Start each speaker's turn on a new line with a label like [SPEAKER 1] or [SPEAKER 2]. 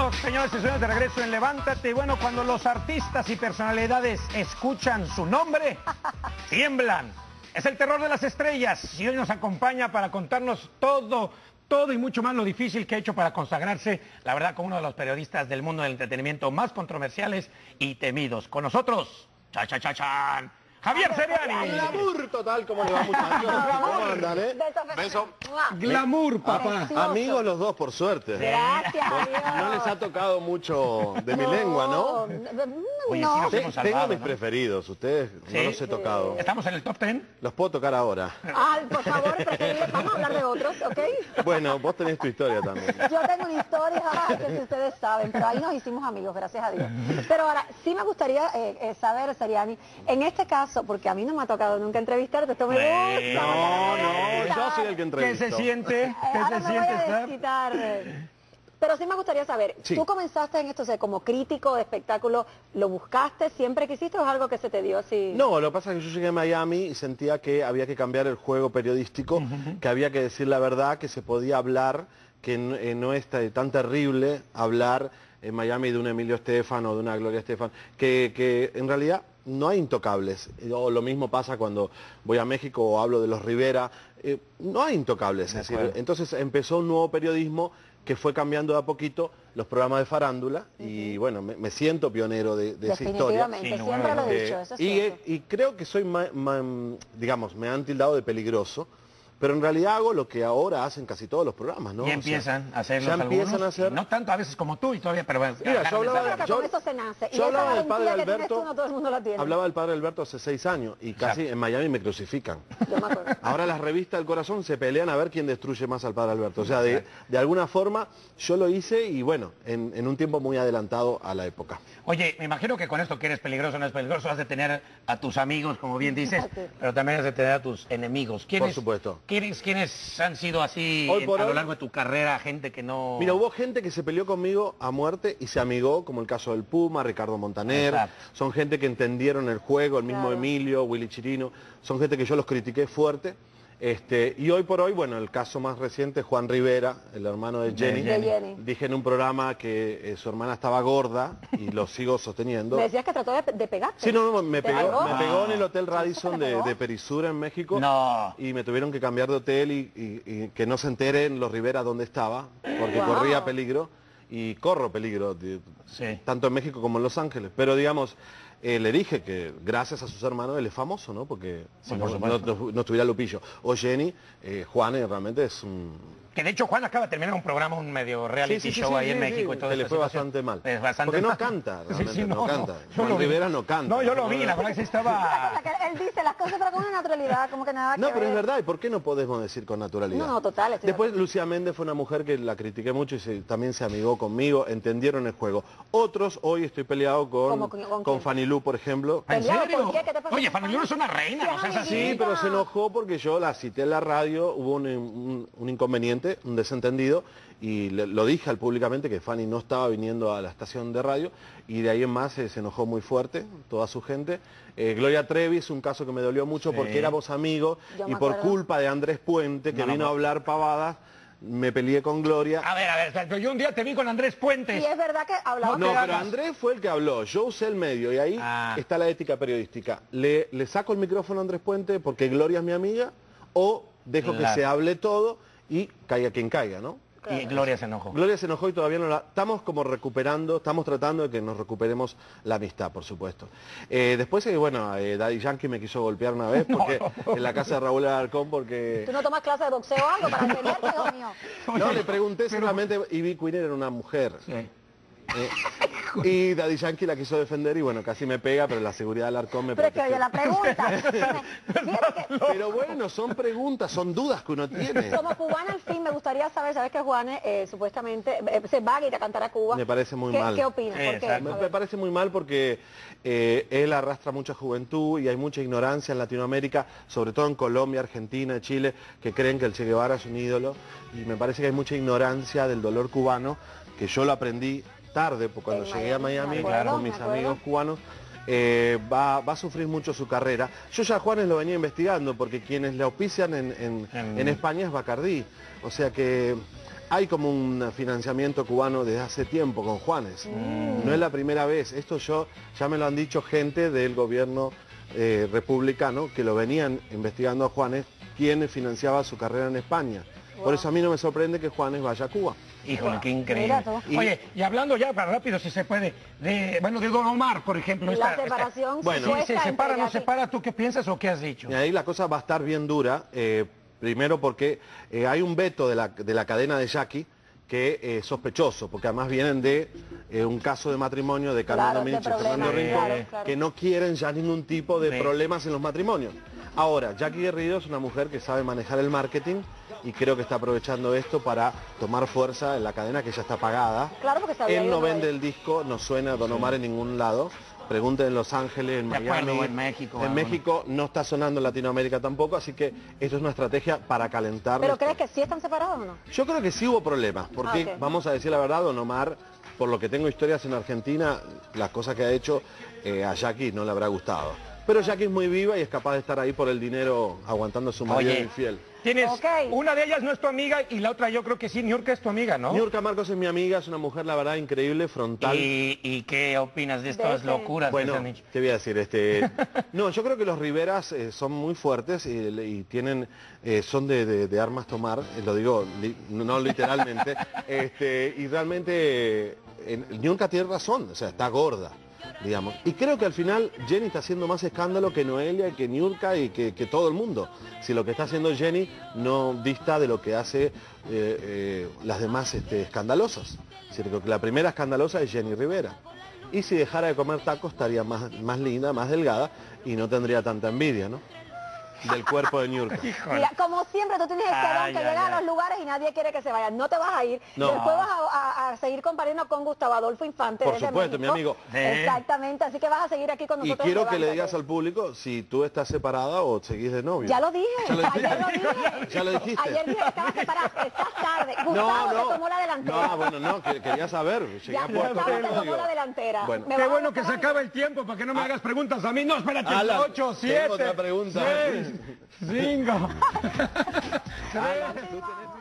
[SPEAKER 1] Bueno, señores y señores, de regreso en Levántate. Bueno, cuando los artistas y personalidades escuchan su nombre, tiemblan. Es el terror de las estrellas y hoy nos acompaña para contarnos todo y mucho más lo difícil que ha hecho para consagrarse, la verdad, como uno de los periodistas del mundo del entretenimiento más controversiales y temidos. Con nosotros, ¡chan! Javier Seriani.
[SPEAKER 2] Glamour total, ¿cómo le va, muchachos? ¿Cómo andan,
[SPEAKER 3] Beso.
[SPEAKER 1] Glamour, papá.
[SPEAKER 2] Amigos los dos, por suerte.
[SPEAKER 3] Gracias, Dios.
[SPEAKER 2] No les ha tocado mucho de mi lengua, ¿no?
[SPEAKER 1] Oye, sí
[SPEAKER 3] No.
[SPEAKER 1] nos hemos
[SPEAKER 2] Tengo
[SPEAKER 1] salvado,
[SPEAKER 2] mis
[SPEAKER 1] ¿no?
[SPEAKER 2] preferidos, ustedes
[SPEAKER 1] Sí.
[SPEAKER 2] no los he tocado.
[SPEAKER 1] ¿Estamos en el top 10?
[SPEAKER 2] Los puedo tocar ahora.
[SPEAKER 3] Ay, por favor, preferible, vamos a hablar de otros, ¿ok?
[SPEAKER 2] Bueno, vos tenés tu historia también.
[SPEAKER 3] Yo tengo una historia que si ustedes saben, pero ahí nos hicimos amigos, gracias a Dios. Pero ahora, sí me gustaría saber, Seriani, en este caso, porque a mí no me ha tocado nunca entrevistarte, esto me gusta.
[SPEAKER 2] No, yo soy el que
[SPEAKER 1] ¿Qué
[SPEAKER 2] entrevisto.
[SPEAKER 1] se siente? ¿Qué
[SPEAKER 3] Ahora
[SPEAKER 1] se
[SPEAKER 3] me voy
[SPEAKER 1] siente
[SPEAKER 3] a
[SPEAKER 1] estar?
[SPEAKER 3] desquitar. Pero sí me gustaría saber,
[SPEAKER 2] Sí.
[SPEAKER 3] ¿tú comenzaste en esto, o sea, como crítico de espectáculo, lo buscaste, siempre quisiste o es algo que se te dio así?
[SPEAKER 2] No, lo que pasa es que yo llegué a Miami y sentía que había que cambiar el juego periodístico, que había que decir la verdad, que se podía hablar, que no es tan terrible hablar en Miami de un Emilio Estefan o de una Gloria Estefan, que en realidad no hay intocables. O lo mismo pasa cuando voy a México o hablo de los Rivera, no hay intocables. Es decir, entonces empezó un nuevo periodismo que fue cambiando de a poquito los programas de farándula y bueno, me siento pionero de esa historia.
[SPEAKER 3] Definitivamente,
[SPEAKER 1] Sin lugar
[SPEAKER 3] siempre
[SPEAKER 1] a
[SPEAKER 3] lo he
[SPEAKER 2] Eh,
[SPEAKER 3] dicho, eso es
[SPEAKER 2] y,
[SPEAKER 3] cierto.
[SPEAKER 2] y creo que soy, digamos, me han tildado de peligroso, pero en realidad hago lo que ahora hacen casi todos los programas, ¿no?
[SPEAKER 1] Y
[SPEAKER 2] O sea,
[SPEAKER 1] empiezan a hacerlos
[SPEAKER 2] ya empiezan
[SPEAKER 1] algunos,
[SPEAKER 2] a hacer.
[SPEAKER 1] y no tanto a veces como tú y todavía, pero bueno.
[SPEAKER 2] Mira, yo hablaba
[SPEAKER 3] Yo creo que
[SPEAKER 2] yo-
[SPEAKER 3] con eso se nace. Y
[SPEAKER 2] yo
[SPEAKER 3] esa
[SPEAKER 2] hablaba del padre
[SPEAKER 3] valentía que tienes
[SPEAKER 2] Alberto,
[SPEAKER 3] tú, no todo el mundo la tiene.
[SPEAKER 2] hablaba del padre Alberto hace 6 años y casi en Miami me crucifican.
[SPEAKER 3] Yo me acuerdo.
[SPEAKER 2] Ahora las revistas del corazón se pelean a ver quién destruye más al padre Alberto. O sea, de alguna forma yo lo hice y bueno, en un tiempo muy adelantado a la época.
[SPEAKER 1] Oye, me imagino que con esto que eres peligroso, no es peligroso, has de tener a tus amigos, como bien dices, pero también has de tener a tus enemigos. ¿Quiénes,
[SPEAKER 2] Por supuesto.
[SPEAKER 1] ¿Quiénes han sido así
[SPEAKER 2] Hoy por
[SPEAKER 1] a lo
[SPEAKER 2] hoy-
[SPEAKER 1] largo de tu carrera, gente que no...
[SPEAKER 2] Mira, hubo gente que se peleó conmigo a muerte y se amigó, como el caso del Puma, Ricardo Montaner.
[SPEAKER 1] Exacto.
[SPEAKER 2] Son gente que entendieron el juego, el mismo
[SPEAKER 3] Claro.
[SPEAKER 2] Emilio, Willy Chirino. Son gente que yo los critiqué fuerte. Y hoy por hoy, bueno, el caso más reciente, Juan Rivera, el hermano de Jenny.
[SPEAKER 3] De Jenny.
[SPEAKER 2] Dije en un programa que su hermana estaba gorda y lo sigo sosteniendo.
[SPEAKER 3] Me decías que trató de pegarte.
[SPEAKER 2] Sí, no, me
[SPEAKER 3] ¿Te
[SPEAKER 2] pegó,
[SPEAKER 3] pegó?
[SPEAKER 2] me pegó en el Hotel Radisson
[SPEAKER 3] ¿te pegó?
[SPEAKER 2] de Perisura en México.
[SPEAKER 1] No.
[SPEAKER 2] Y me tuvieron que cambiar de hotel y que no se enteren los Rivera dónde estaba, porque
[SPEAKER 3] Wow.
[SPEAKER 2] corría peligro y corro peligro,
[SPEAKER 1] Sí.
[SPEAKER 2] tanto en México como en Los Ángeles. Pero digamos, le dije que gracias a sus hermanos él es famoso, ¿no? Porque si
[SPEAKER 1] Sí,
[SPEAKER 2] no,
[SPEAKER 1] por supuesto.
[SPEAKER 2] no estuviera Lupillo. O Jenny, Juan realmente es un...
[SPEAKER 1] Que de hecho Juan acaba de terminar un programa, un medio reality show ahí en México y todo
[SPEAKER 2] que le
[SPEAKER 1] esta
[SPEAKER 2] fue
[SPEAKER 1] situación.
[SPEAKER 2] bastante mal.
[SPEAKER 1] Es bastante
[SPEAKER 2] Porque no
[SPEAKER 1] mal.
[SPEAKER 2] canta,
[SPEAKER 1] Sí,
[SPEAKER 2] realmente,
[SPEAKER 1] sí,
[SPEAKER 2] no canta.
[SPEAKER 1] yo
[SPEAKER 2] Juan
[SPEAKER 1] lo vi.
[SPEAKER 2] Rivera no canta.
[SPEAKER 1] No, yo lo vi, la verdad que sí
[SPEAKER 3] La
[SPEAKER 1] estaba...
[SPEAKER 3] cosa que él dice las cosas pero con una naturalidad, como que nada
[SPEAKER 2] No,
[SPEAKER 3] que
[SPEAKER 2] pero es
[SPEAKER 3] ver.
[SPEAKER 2] verdad, ¿y por qué no podemos decir con naturalidad?
[SPEAKER 3] No, total, estoy de
[SPEAKER 2] Después Lucía Méndez fue una mujer que la critiqué mucho y también se amigó conmigo, entendieron el juego. Otros, hoy estoy peleado
[SPEAKER 3] ¿Cómo,
[SPEAKER 2] con
[SPEAKER 3] con quién?
[SPEAKER 2] Fanny Lu, por ejemplo.
[SPEAKER 1] ¿En
[SPEAKER 3] Peleado,
[SPEAKER 1] serio?
[SPEAKER 3] ¿por qué? ¿Qué te pasó
[SPEAKER 1] Oye,
[SPEAKER 3] con
[SPEAKER 1] Fanny
[SPEAKER 3] Fanny?
[SPEAKER 1] Lu es una reina,
[SPEAKER 3] Sí,
[SPEAKER 1] no seas así.
[SPEAKER 2] Sí, pero se enojó porque yo la cité en la radio, hubo un inconveniente, un desentendido, y lo dije públicamente que Fanny no estaba viniendo a la estación de radio, y de ahí en más se enojó muy fuerte, toda su gente. Gloria Trevi es un caso que me dolió mucho
[SPEAKER 1] Sí.
[SPEAKER 2] porque éramos amigos,
[SPEAKER 3] Yo
[SPEAKER 2] y
[SPEAKER 3] me
[SPEAKER 2] por
[SPEAKER 3] acuerdo.
[SPEAKER 2] culpa de Andrés Puente, que
[SPEAKER 1] No, no,
[SPEAKER 2] vino
[SPEAKER 1] no.
[SPEAKER 2] a hablar pavadas, me peleé con Gloria.
[SPEAKER 1] A ver, pero yo un día te vi con Andrés Puentes.
[SPEAKER 3] Y es verdad que hablaba
[SPEAKER 2] No,
[SPEAKER 1] te
[SPEAKER 2] pero
[SPEAKER 1] hagas.
[SPEAKER 2] Andrés fue el que habló, yo usé el medio y ahí
[SPEAKER 1] Ah.
[SPEAKER 2] está la ética periodística. ¿Le saco el micrófono a Andrés Puente porque Gloria es mi amiga o dejo
[SPEAKER 1] Claro.
[SPEAKER 2] que se hable todo y caiga quien caiga, ¿no?
[SPEAKER 1] Y Gloria se enojó.
[SPEAKER 2] Gloria se enojó y todavía no la... Estamos como recuperando, estamos tratando de que nos recuperemos la amistad, por supuesto. Después, bueno, Daddy Yankee me quiso golpear una vez porque en la casa de Raúl Alarcón porque...
[SPEAKER 3] ¿Tú no tomas clase de boxeo o algo para tenerte, hijo mío?
[SPEAKER 2] No, le pregunté seguramente, Ivy Queen era una mujer.
[SPEAKER 1] Sí.
[SPEAKER 2] Y Daddy Yankee la quiso defender y bueno, casi me pega, pero la seguridad del Alarcón me
[SPEAKER 3] Pero es que
[SPEAKER 2] protegió.
[SPEAKER 3] oye la pregunta. Fíjate que
[SPEAKER 2] Pero bueno, son preguntas, son dudas que uno tiene.
[SPEAKER 3] como cubana al fin me gustaría saber, sabes que Juan supuestamente se va a ir a cantar a Cuba.
[SPEAKER 2] Me parece muy
[SPEAKER 3] ¿Qué,
[SPEAKER 2] mal.
[SPEAKER 3] ¿Qué opinas? ¿Por qué?
[SPEAKER 1] Exacto.
[SPEAKER 3] A
[SPEAKER 2] Me
[SPEAKER 3] ver.
[SPEAKER 2] parece muy mal porque él arrastra mucha juventud y hay mucha ignorancia en Latinoamérica, sobre todo en Colombia, Argentina, Chile, que creen que el Che Guevara es un ídolo y me parece que hay mucha ignorancia del dolor cubano, que yo lo aprendí tarde, porque cuando
[SPEAKER 3] En
[SPEAKER 2] llegué a
[SPEAKER 3] Miami,
[SPEAKER 2] Miami
[SPEAKER 3] me acuerdo,
[SPEAKER 2] con
[SPEAKER 3] me
[SPEAKER 2] mis
[SPEAKER 3] acuerdo.
[SPEAKER 2] amigos cubanos, va a sufrir mucho su carrera. Yo ya a Juanes lo venía investigando porque quienes le auspician en España es Bacardí. O sea que hay como un financiamiento cubano desde hace tiempo con Juanes. No es la primera vez. Esto ya me lo han dicho gente del gobierno republicano que lo venían investigando a Juanes, quien financiaba su carrera en España. Por eso a mí no me sorprende que Juanes vaya a Cuba.
[SPEAKER 1] Híjole, qué increíble. Oye, y hablando ya, para rápido, si se puede, de Don Omar, por ejemplo.
[SPEAKER 3] La separación
[SPEAKER 2] bueno,
[SPEAKER 1] ¿se separa o no separa? ¿Tú qué piensas o qué has dicho?
[SPEAKER 2] Y ahí la cosa va a estar bien dura, primero porque hay un veto de la cadena de Jackie que es sospechoso, porque además vienen de un caso de matrimonio de Carmen Dominici y Fernando Rincón, que no quieren ya ningún tipo de problemas en los matrimonios. Ahora, Jackie Guerrido es una mujer que sabe manejar el marketing y creo que está aprovechando esto para tomar fuerza en la cadena que ya está pagada.
[SPEAKER 3] Claro, porque
[SPEAKER 2] él no vende el disco, no suena Don Omar en ningún lado. Pregunten en Los Ángeles, en Miami,
[SPEAKER 1] en México.
[SPEAKER 2] En México no está sonando en Latinoamérica tampoco, así que esto es una estrategia para calentar.
[SPEAKER 3] ¿Pero crees que sí están separados o no?
[SPEAKER 2] Yo creo que sí hubo problemas, porque vamos a decir la verdad, Don Omar, por lo que tengo historias en Argentina, las cosas que ha hecho a Jackie no le habrá gustado. Pero Jackie es muy viva y es capaz de estar ahí por el dinero aguantando a su marido infiel.
[SPEAKER 1] Tienes, una de ellas no es tu amiga y la otra yo creo que sí, Niurka es tu amiga, ¿no?
[SPEAKER 2] Niurka Marcos es mi amiga, es una mujer, la verdad, increíble, frontal.
[SPEAKER 1] ¿Y qué opinas de estas locuras?
[SPEAKER 2] Bueno, te voy a decir, no, yo creo que los Riveras son muy fuertes y tienen, son de armas tomar, lo digo no literalmente, y realmente Niurka tiene razón, o sea, está gorda. Digamos. Y creo que al final Jenny está haciendo más escándalo que Noelia, que Niurka y que todo el mundo. Si lo que está haciendo Jenny no dista de lo que hace las demás escandalosas. Es decir, creo que la primera escandalosa es Jenny Rivera. Y si dejara de comer tacos estaría más linda, más delgada y no tendría tanta envidia, ¿no? Del cuerpo de Niurka.
[SPEAKER 3] Mira, como siempre tú tienes este don que llega a los lugares y nadie quiere que se vayan. No te vas a ir.
[SPEAKER 2] No.
[SPEAKER 3] Después vas a seguir compartiendo con Gustavo Adolfo Infante.
[SPEAKER 2] Por supuesto, mi amigo.
[SPEAKER 3] Exactamente, así que vas a seguir aquí con nosotros.
[SPEAKER 2] Y quiero que le digas al público si tú estás separada o seguís de novio.
[SPEAKER 3] Ya lo dije. Ayer lo dije.
[SPEAKER 2] Ya lo dijiste.
[SPEAKER 3] Ayer dije que estabas separada. Estás tarde. Gustavo te tomó la delantera.
[SPEAKER 2] No, bueno, no, quería saber.
[SPEAKER 3] Ya Gustavo te tomó la delantera.
[SPEAKER 1] Bueno, qué bueno que se acaba el tiempo para que no me hagas preguntas a mí. No, espérate, 8, 7,
[SPEAKER 2] tengo otra pregunta.
[SPEAKER 1] 6, 5.